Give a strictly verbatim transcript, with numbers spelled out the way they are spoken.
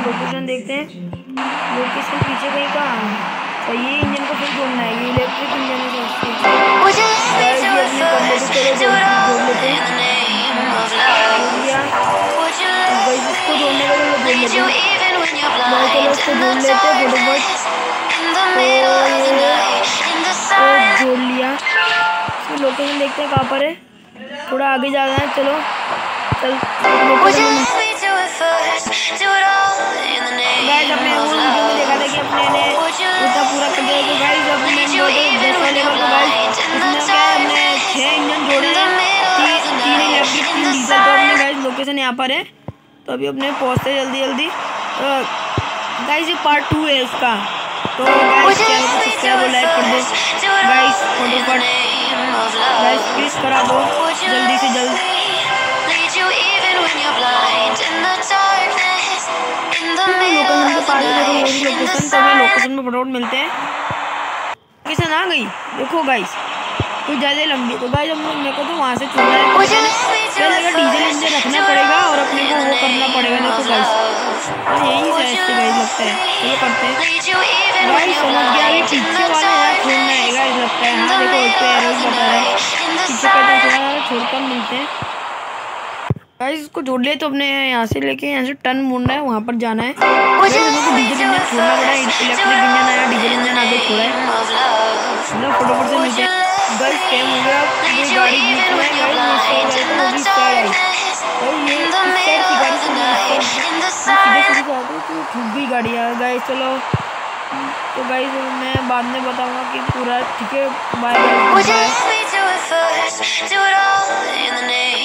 Location देखते हैं। Location पीछे कहीं कहाँ है? तो ये इंजन को फिर जोड़ना है, ये इलेक्ट्रिक इंजन है सबसे। गाइस ये अपने कर लेते, चलो जोड़ जोड़ लेते हैं। जोड़ लिया। अब गाइस इसको जोड़ने का चलो जोड़ लेते हैं। गाइस चलो इसको जोड़ लेते हैं फटाफट। तो ये जोड़ लिया। इसकी लोकेशन देखते हैं कहाँ पर है, थोड़ा आगे जाना है। चलो चल लोकेशन गाइस अपने वो वीडियो में देखा था कि अपने ने इतना पूरा कर दिया। तो गाइस अब मैं दस वाले का तो गाइस इसमें क्या है, हमने छः इंजन जोड़े हैं, तीन तीन इलेक्ट्रिक तीन डीजल। तो अपने गाइस लोकेशन यहाँ पर है, तो अभी अपने पहुँचते जल्दी जल्दी। गाइस ये पार्ट टू है इसका, तो गाइस चैनल को सब्सक्राइब और लाइक कर दो गाइस फटाफट। गाइस प्लीज करा दो जल्दी से जल्द। लोकेशन के पास देखो मेरी लोकेशन, तो हमें लोकेशन में फटाफट मिलते हैं। लोकेशन आ गई देखो गाइस, कुछ ज़्यादा लंबी। तो गाइस हम मेरे को तो वहाँ से चुनना है, क्या लगा डीजल इंजन रखना पड़ेगा और अपने को वो करना पड़ेगा। देखो गाइस तो यही शायद से गाइस लगता है, चलो करते हैं। गाइस समझ गया, अभी पीछे वाला यहाँ छोड़ना है गाइस लगता है। हाँ देखो इस पे एरो बता रहा है, पीछे का थोड़ा छोड़कर मिलते हैं। गाइस इसको जोड़ लिए, तो अपने यहाँ से लेके यहाँ से टर्न मोड़ना है, वहाँ पर जाना है। गाइस हमको डीजल इंजन छोड़ना पड़ा है, इलेक्ट्रिक इंजन आया, डीजल इंजन आगे छोड़ा है। मतलब फटाफट से मिलते हैं। गाइस टाइम हो गया, ये गाड़ी बीच में है गाइस, ये साइड वो भी साइड आई। तो ये इस साइड की गाड़ी से सीधे सीधे जाते तो ठुक गई गाड़ी यार। गाइस चलो, तो गाइस मैं बाद में बताऊंगा कि पूरा ठीक है। Bye guys.